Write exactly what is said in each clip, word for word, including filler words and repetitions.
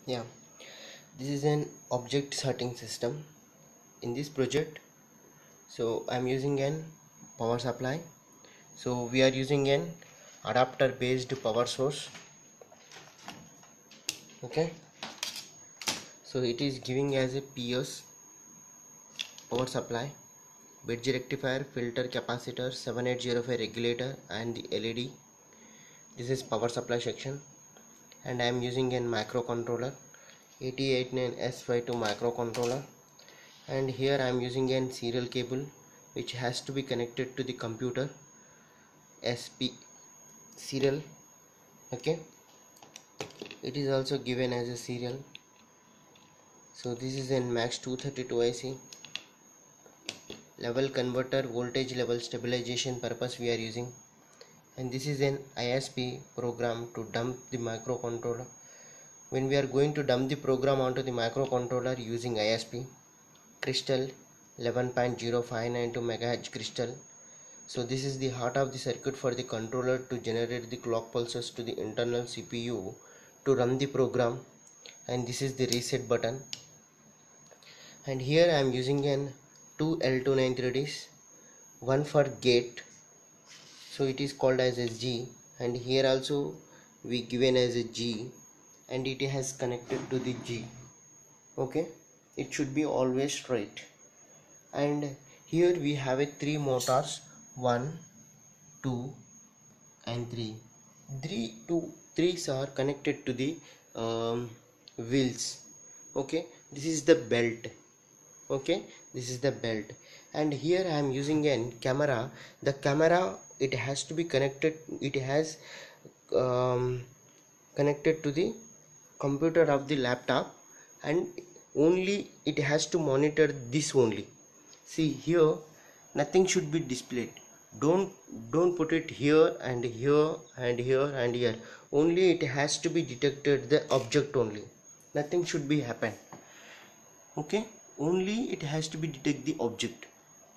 Yeah, this is an object sorting system in this project. So I'm using an power supply. So we are using an adapter based power source. Okay, so it is giving as a P S power supply, bridge rectifier, filter, capacitor, seven eight zero five regulator and the L E D. This is power supply section, and I am using an microcontroller eight eight nine S five two microcontroller, and here I am using an serial cable which has to be connected to the computer S P serial. Okay, it is also given as a serial. So this is an max two thirty-two I C level converter, voltage level stabilization purpose we are using, and this is an I S P program to dump the microcontroller. When we are going to dump the program onto the microcontroller using I S P crystal eleven point zero five nine two megahertz crystal. So this is the heart of the circuit for the controller to generate the clock pulses to the internal C P U to run the program, and this is the reset button. And here I am using an two L two ninety-three Ds, one for gate, so it is called as a G, and here also we given as a G, and it has connected to the G. Okay, it should be always straight. And here we have a three motors, one, two and three. Three two threes are connected to the um, wheels. Okay, this is the belt. Okay, this is the belt, and here I am using an camera. The camera, it has to be connected, it has um, connected to the computer of the laptop, and only it has to monitor this only. See here, nothing should be displayed. Don't don't put it here and here and here and here. Only it has to be detected the object only. Nothing should be happen. Okay, only it has to be detect the object.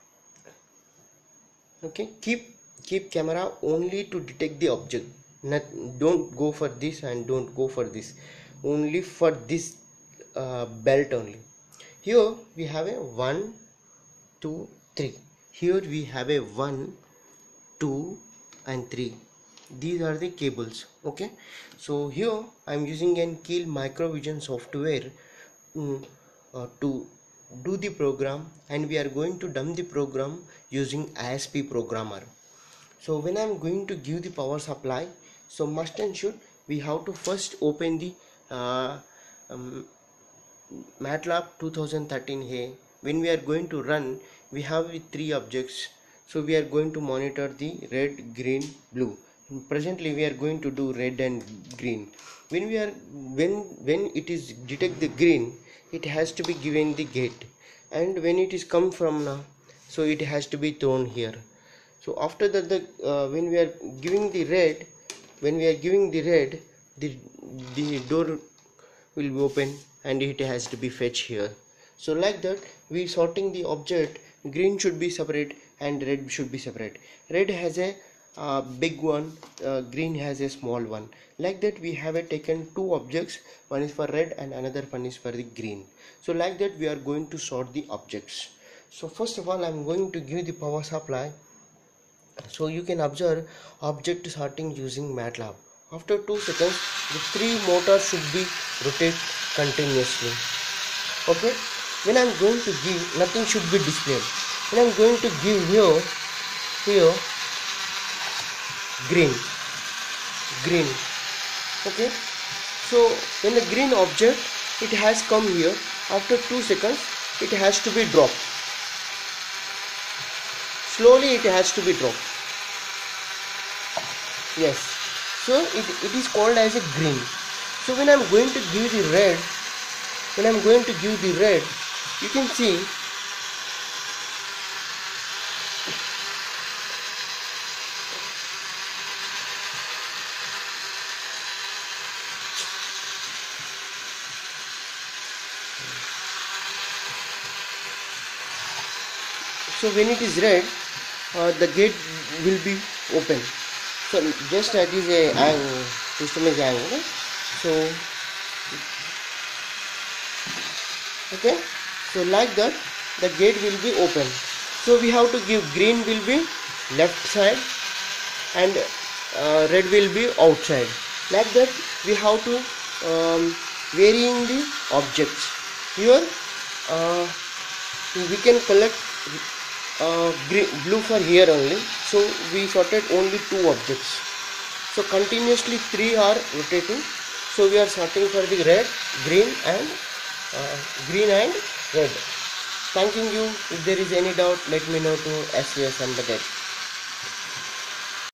Okay, keep keep camera only to detect the object. Not, don't go for this and don't go for this. Only for this uh, belt only. Here we have a one, two, three. Here we have a one, two and three. These are the cables. Okay, so here I am using an Keil Microvision software mm, uh, to do the program, and we are going to dump the program using I S P programmer. So when I am going to give the power supply, so must and should we have to first open the uh, um, MATLAB twenty thirteen here. When we are going to run, we have three objects, so we are going to monitor the red, green, blue. Presently we are going to do red and green. When we are when when it is detect the green, it has to be given the gate, and when it is come from now, so it has to be thrown here. So after that, the uh, when we are giving the red, when we are giving the red, the the door will be open and it has to be fetched here. So like that we sorting the object. Green should be separate and red should be separate. Red has a uh, big one, uh, green has a small one. Like that we have a taken two objects, one is for red and another one is for the green. So like that we are going to sort the objects. So first of all I am going to give the power supply. So you can observe object sorting using MATLAB. After two seconds, the three motors should be rotate continuously. Okay. When I am going to give, nothing should be displayed. When I am going to give here, here, green, green. Okay. So when the green object, it has come here. After two seconds, it has to be dropped. Slowly it has to be dropped. Yes, so it, it is called as a green. So when I am going to give the red, when I am going to give the red, you can see so when it is red, uh, the gate will be open. So just that is a ang system is angle. So Okay, so like that the gate will be open. So we have to give green will be left side and uh, red will be outside. Like that we have to um, varying the objects. Here uh, we can collect uh, green, blue for here only, so we sorted only two objects. So continuously three are rotating, so we are sorting for the red, green and uh, green and red. Thanking you. If there is any doubt, let me know to S V S Embedded.